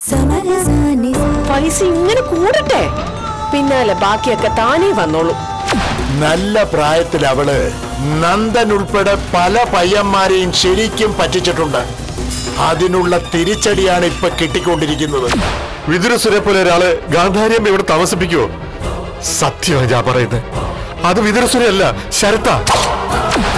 പൈസ ഇങ്ങനെ കൂടട്ടെ, പിന്നാലെ ബാക്കിയൊക്കെ താനേ വന്നോളൂ. നല്ല പ്രായത്തിൽ അവള് നന്ദൻ ഉൾപ്പെടെ പല പയ്യന്മാരെയും ശരിക്കും പറ്റിച്ചിട്ടുണ്ട്. അതിനുള്ള തിരിച്ചടിയാണ് ഇപ്പൊ കിട്ടിക്കൊണ്ടിരിക്കുന്നത്. വിതുരസുരെ പോലെ ഒരാള് ഗാന്ധാരിയമ്മ ഇവിടെ താമസിപ്പിക്കുവോ? സത്യമാണ് ഞാൻ പറയുന്നത്. അത് വിതുരസുരയല്ല, ശരത്ത.